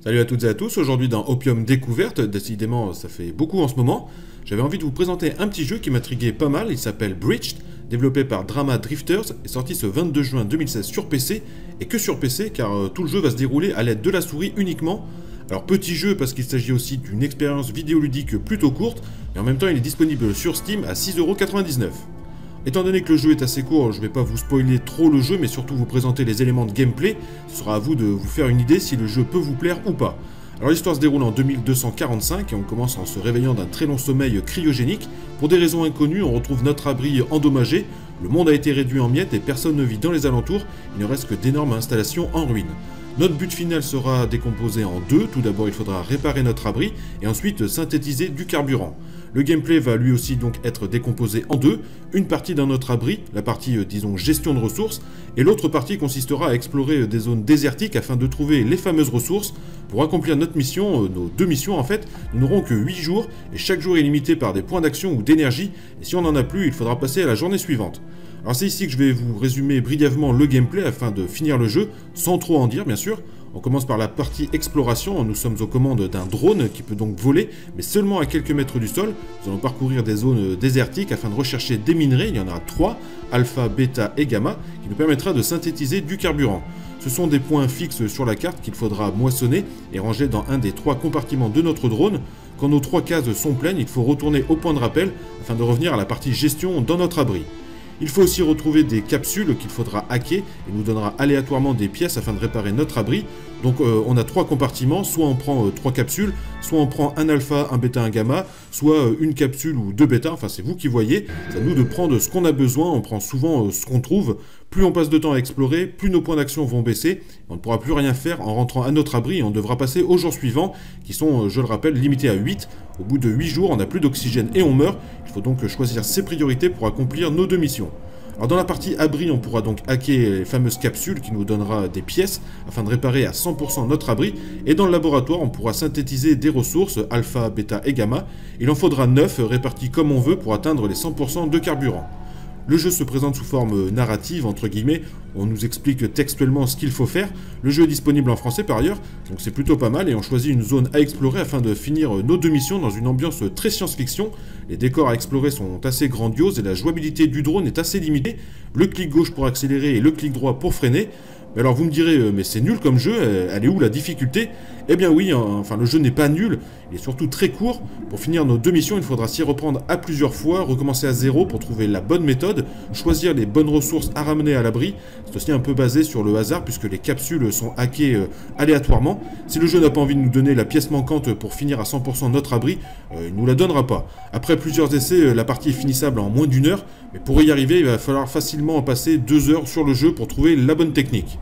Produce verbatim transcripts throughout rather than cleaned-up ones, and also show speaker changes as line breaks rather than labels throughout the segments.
Salut à toutes et à tous, aujourd'hui dans Opium Découverte, décidément ça fait beaucoup en ce moment, j'avais envie de vous présenter un petit jeu qui m'intriguait pas mal, il s'appelle Breached, développé par Drama Drifters, est sorti ce vingt-deux juin deux mille seize sur P C, et que sur P C car euh, tout le jeu va se dérouler à l'aide de la souris uniquement. Alors petit jeu parce qu'il s'agit aussi d'une expérience vidéoludique plutôt courte, mais en même temps il est disponible sur Steam à six euros quatre-vingt-dix-neuf. Étant donné que le jeu est assez court, je ne vais pas vous spoiler trop le jeu, mais surtout vous présenter les éléments de gameplay. Ce sera à vous de vous faire une idée si le jeu peut vous plaire ou pas. Alors l'histoire se déroule en deux mille deux cent quarante-cinq et on commence en se réveillant d'un très long sommeil cryogénique. Pour des raisons inconnues, on retrouve notre abri endommagé, le monde a été réduit en miettes et personne ne vit dans les alentours, il ne reste que d'énormes installations en ruine. Notre but final sera décomposé en deux, tout d'abord il faudra réparer notre abri et ensuite synthétiser du carburant. Le gameplay va lui aussi donc être décomposé en deux, une partie dans notre abri, la partie euh, disons gestion de ressources, et l'autre partie consistera à explorer des zones désertiques afin de trouver les fameuses ressources. Pour accomplir notre mission, euh, nos deux missions en fait, nous n'aurons que huit jours, et chaque jour est limité par des points d'action ou d'énergie, et si on n'en a plus, il faudra passer à la journée suivante. Alors c'est ici que je vais vous résumer brièvement le gameplay afin de finir le jeu, sans trop en dire bien sûr. On commence par la partie exploration, nous sommes aux commandes d'un drone qui peut donc voler, mais seulement à quelques mètres du sol. Nous allons parcourir des zones désertiques afin de rechercher des minerais, il y en a trois, alpha, bêta et gamma, qui nous permettra de synthétiser du carburant. Ce sont des points fixes sur la carte qu'il faudra moissonner et ranger dans un des trois compartiments de notre drone. Quand nos trois cases sont pleines, il faut retourner au point de rappel afin de revenir à la partie gestion dans notre abri. Il faut aussi retrouver des capsules qu'il faudra hacker et nous donnera aléatoirement des pièces afin de réparer notre abri. Donc euh, on a trois compartiments, soit on prend euh, trois capsules, soit on prend un alpha, un bêta, un gamma, soit euh, une capsule ou deux bêta, enfin c'est vous qui voyez. C'est à nous de prendre ce qu'on a besoin, on prend souvent euh, ce qu'on trouve. Plus on passe de temps à explorer, plus nos points d'action vont baisser. On ne pourra plus rien faire en rentrant à notre abri et on devra passer aux jours suivants, qui sont, euh, je le rappelle, limités à huit. Au bout de huit jours, on n'a plus d'oxygène et on meurt. Il faut donc choisir ses priorités pour accomplir nos deux missions. Alors dans la partie abri, on pourra donc hacker les fameuses capsules qui nous donnera des pièces afin de réparer à cent pour cent notre abri. Et dans le laboratoire, on pourra synthétiser des ressources alpha, bêta et gamma. Il en faudra neuf répartis comme on veut pour atteindre les cent pour cent de carburant. Le jeu se présente sous forme narrative, entre guillemets, on nous explique textuellement ce qu'il faut faire. Le jeu est disponible en français par ailleurs, donc c'est plutôt pas mal, et on choisit une zone à explorer afin de finir nos deux missions dans une ambiance très science-fiction. Les décors à explorer sont assez grandioses et la jouabilité du drone est assez limitée. Le clic gauche pour accélérer et le clic droit pour freiner. Mais alors vous me direz, mais c'est nul comme jeu, elle est où la difficulté? Eh bien oui, enfin le jeu n'est pas nul, il est surtout très court. Pour finir nos deux missions, il faudra s'y reprendre à plusieurs fois, recommencer à zéro pour trouver la bonne méthode, choisir les bonnes ressources à ramener à l'abri. C'est aussi un peu basé sur le hasard puisque les capsules sont hackées euh, aléatoirement. Si le jeu n'a pas envie de nous donner la pièce manquante pour finir à cent pour cent notre abri, euh, il ne nous la donnera pas. Après plusieurs essais, euh, la partie est finissable en moins d'une heure, mais pour y arriver, il va falloir facilement passer deux heures sur le jeu pour trouver la bonne technique.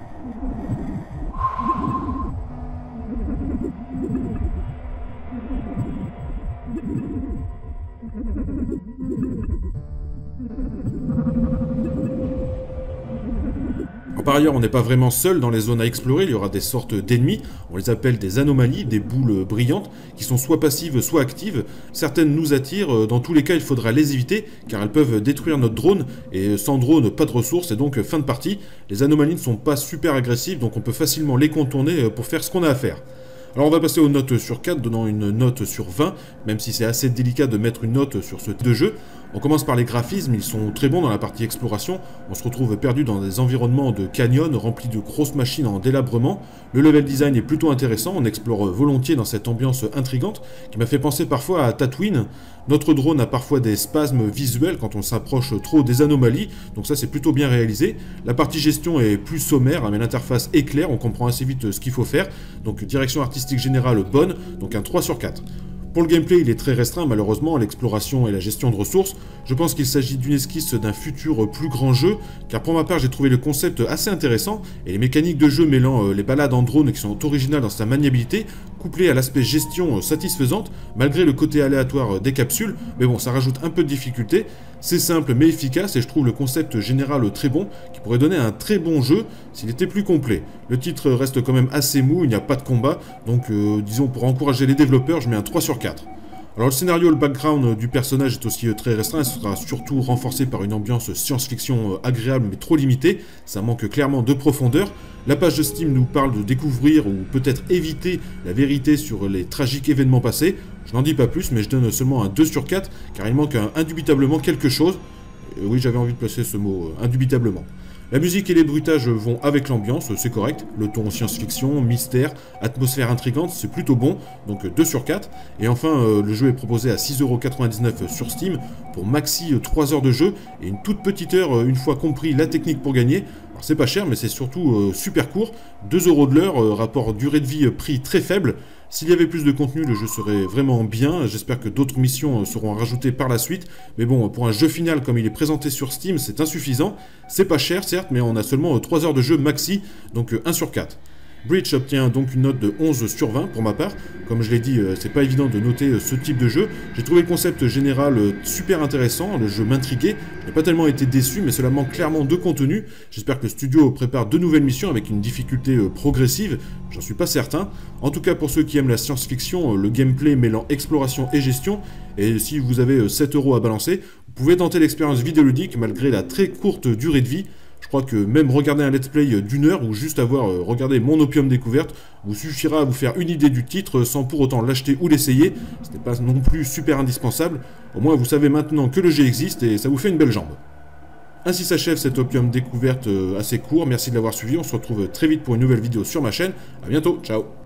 Par ailleurs, on n'est pas vraiment seul dans les zones à explorer, il y aura des sortes d'ennemis, on les appelle des anomalies, des boules brillantes, qui sont soit passives, soit actives. Certaines nous attirent, dans tous les cas il faudra les éviter, car elles peuvent détruire notre drone, et sans drone, pas de ressources, et donc fin de partie. Les anomalies ne sont pas super agressives, donc on peut facilement les contourner pour faire ce qu'on a à faire. Alors on va passer aux notes sur quatre, donnant une note sur vingt, même si c'est assez délicat de mettre une note sur ce type de jeu. On commence par les graphismes, ils sont très bons dans la partie exploration, on se retrouve perdu dans des environnements de canyons remplis de grosses machines en délabrement. Le level design est plutôt intéressant, on explore volontiers dans cette ambiance intrigante, qui m'a fait penser parfois à Tatooine. Notre drone a parfois des spasmes visuels quand on s'approche trop des anomalies, donc ça c'est plutôt bien réalisé. La partie gestion est plus sommaire, mais l'interface est claire, on comprend assez vite ce qu'il faut faire, donc direction artistique générale bonne, donc un trois sur quatre. Pour le gameplay, il est très restreint, malheureusement, l'exploration et la gestion de ressources. Je pense qu'il s'agit d'une esquisse d'un futur plus grand jeu, car pour ma part, j'ai trouvé le concept assez intéressant, et les mécaniques de jeu mêlant euh, les balades en drone qui sont originales dans sa maniabilité, couplées à l'aspect gestion euh, satisfaisante, malgré le côté aléatoire euh, des capsules, mais bon, ça rajoute un peu de difficulté. C'est simple mais efficace, et je trouve le concept général très bon, qui pourrait donner un très bon jeu s'il était plus complet. Le titre reste quand même assez mou, il n'y a pas de combat, donc euh, disons pour encourager les développeurs, je mets un trois sur quatre. Alors le scénario, le background du personnage est aussi très restreint, il sera surtout renforcé par une ambiance science-fiction agréable mais trop limitée, ça manque clairement de profondeur. La page de Steam nous parle de découvrir ou peut-être éviter la vérité sur les tragiques événements passés. Je n'en dis pas plus, mais je donne seulement un deux sur quatre, car il manque indubitablement quelque chose. Euh, oui, j'avais envie de placer ce mot, euh, indubitablement. La musique et les bruitages vont avec l'ambiance, c'est correct. Le ton science-fiction, mystère, atmosphère intrigante, c'est plutôt bon, donc deux sur quatre. Et enfin, euh, le jeu est proposé à six euros quatre-vingt-dix-neuf sur Steam, pour maxi trois heures de jeu, et une toute petite heure, euh, une fois compris la technique pour gagner. Alors c'est pas cher, mais c'est surtout euh, super court, deux euros de l'heure, euh, rapport durée de vie, euh, prix très faible. S'il y avait plus de contenu, le jeu serait vraiment bien. J'espère que d'autres missions seront rajoutées par la suite. Mais bon, pour un jeu final comme il est présenté sur Steam, c'est insuffisant. C'est pas cher, certes, mais on a seulement trois heures de jeu maxi, donc un sur quatre. Breach obtient donc une note de onze sur vingt pour ma part. Comme je l'ai dit, c'est pas évident de noter ce type de jeu. J'ai trouvé le concept général super intéressant, le jeu m'intriguait. Je n'ai pas tellement été déçu, mais cela manque clairement de contenu. J'espère que le studio prépare de nouvelles missions avec une difficulté progressive. J'en suis pas certain. En tout cas, pour ceux qui aiment la science-fiction, le gameplay mêlant exploration et gestion, et si vous avez sept euros à balancer, vous pouvez tenter l'expérience vidéoludique malgré la très courte durée de vie. Je crois que même regarder un let's play d'une heure ou juste avoir regardé mon Opium Découverte vous suffira à vous faire une idée du titre sans pour autant l'acheter ou l'essayer. Ce n'est pas non plus super indispensable. Au moins vous savez maintenant que le jeu existe et ça vous fait une belle jambe. Ainsi s'achève cet Opium Découverte assez court. Merci de l'avoir suivi. On se retrouve très vite pour une nouvelle vidéo sur ma chaîne. A bientôt. Ciao.